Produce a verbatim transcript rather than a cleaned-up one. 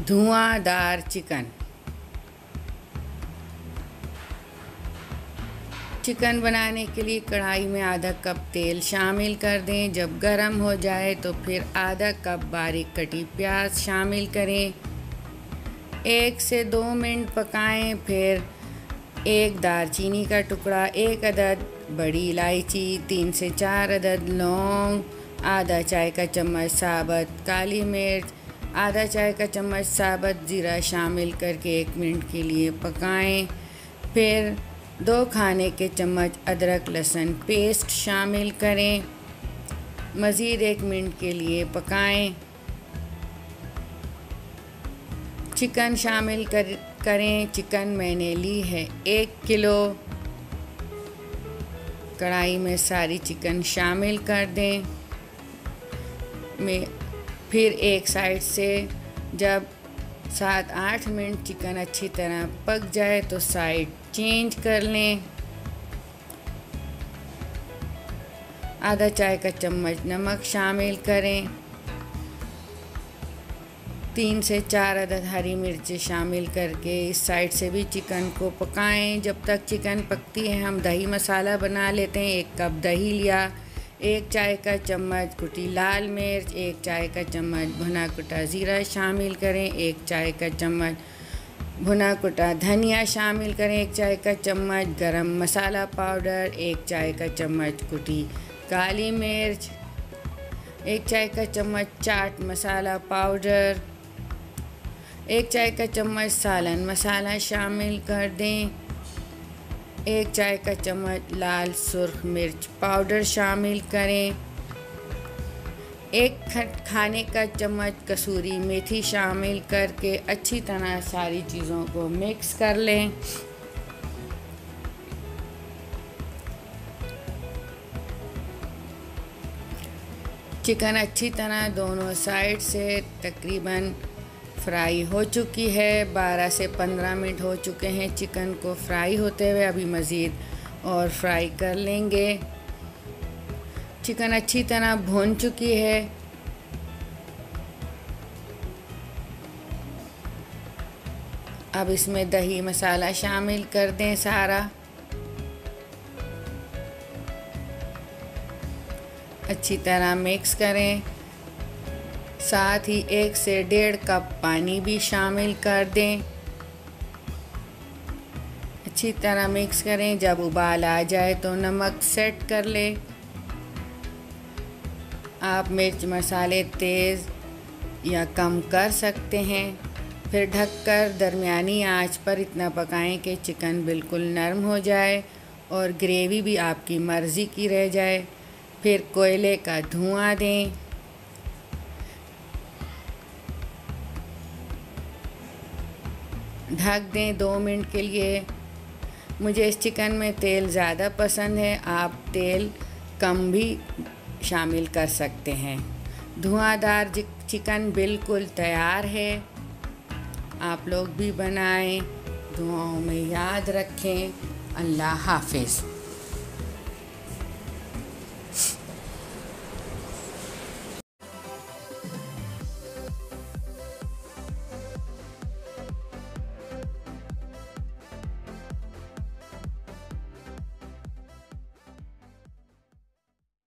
धुआंधार chicken. Chicken बनाने के लिए कढ़ाई में आधा कप तेल शामिल कर दें। जब गरम हो जाए तो फिर आधा कप बारीक कटी प्याज शामिल करें। एक से दो मिनट पकाएं। फिर एक दालचीनी का टुकड़ा, एक अदद बड़ी इलायची, तीन से चार अदद लौंग, आधा चाय का चम्मच साबुत काली मिर्च, आधा चाय का चम्मच साबुत जीरा शामिल करके एक मिनट के लिए पकाएं। फिर दो खाने के चम्मच अदरक लहसुन पेस्ट शामिल करें। मज़ीद एक मिनट के लिए पकाएं। चिकन शामिल कर करें। चिकन मैंने ली है एक किलो। कढ़ाई में सारी चिकन शामिल कर दें। में फिर एक साइड से जब सात आठ मिनट चिकन अच्छी तरह पक जाए तो साइड चेंज कर लें। आधा चाय का चम्मच नमक शामिल करें। तीन से चार अदद हरी मिर्ची शामिल करके इस साइड से भी चिकन को पकाएं। जब तक चिकन पकती है हम दही मसाला बना लेते हैं। एक कप दही लिया, एक चाय का चम्मच कुटी लाल मिर्च, एक चाय का चम्मच भुना कुटा ज़ीरा शामिल करें, एक चाय का चम्मच भुना कुटा धनिया शामिल करें, एक चाय का चम्मच गरम मसाला पाउडर, एक चाय का चम्मच कुटी काली मिर्च, एक चाय का चम्मच चाट मसाला पाउडर, एक चाय का चम्मच सालन मसाला शामिल कर दें। एक चाय का चम्मच लाल सुर्ख मिर्च पाउडर शामिल करें। एक खाने का चम्मच कसूरी मेथी शामिल करके अच्छी तरह सारी चीज़ों को मिक्स कर लें। चिकन अच्छी तरह दोनों साइड से तकरीबन फ्राई हो चुकी है। बारह से पंद्रह मिनट हो चुके हैं चिकन को फ्राई होते हुए। अभी मज़ीद और फ्राई कर लेंगे। चिकन अच्छी तरह भून चुकी है। अब इसमें दही मसाला शामिल कर दें सारा। अच्छी तरह मिक्स करें। साथ ही एक से डेढ़ कप पानी भी शामिल कर दें। अच्छी तरह मिक्स करें। जब उबाल आ जाए तो नमक सेट कर लें। आप मिर्च मसाले तेज़ या कम कर सकते हैं। फिर ढककर दरमियानी आंच पर इतना पकाएं कि चिकन बिल्कुल नरम हो जाए और ग्रेवी भी आपकी मर्ज़ी की रह जाए। फिर कोयले का धुआं दें। ढक दें दो मिनट के लिए। मुझे इस चिकन में तेल ज़्यादा पसंद है, आप तेल कम भी शामिल कर सकते हैं। धुआंधार चिकन बिल्कुल तैयार है। आप लोग भी बनाएं। दुआओं में याद रखें। अल्लाह हाफिज़।